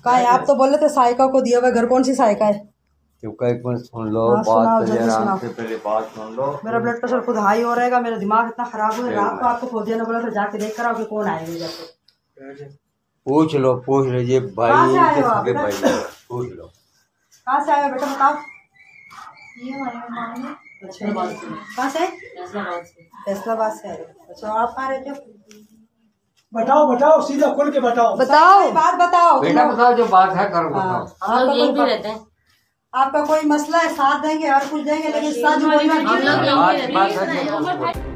का है? आप तो बोले थे साइका को दिया हुआ घर, कौन सी साइका है? सुन लो हाँ, बात, पहले बात सुन लो। मेरा ब्लड प्रेशर खुद हाई हो रहेगा, मेरा दिमाग इतना खराब हो रहा है। रात को आपको फोजिया ने बोला था जाके देख कर आओ कि कौन आएगा। जाके पूछ लीजिए भाई। कहाँ से आए हो आप? पूछ लो कहाँ से आए हो बेटा, बताओ। अच्छा, कहाँ से? फैसलाबाद से आए हो। अच्छा, आप कहाँ रहते हो? बताओ सीधा खोल के बताओ बात बताओ बेटा, बताओ जो बात है करो। आप यहीं भी रहते हैं। आपका कोई मसला है, साथ देंगे और कुछ देंगे, लेकिन सच बोलना।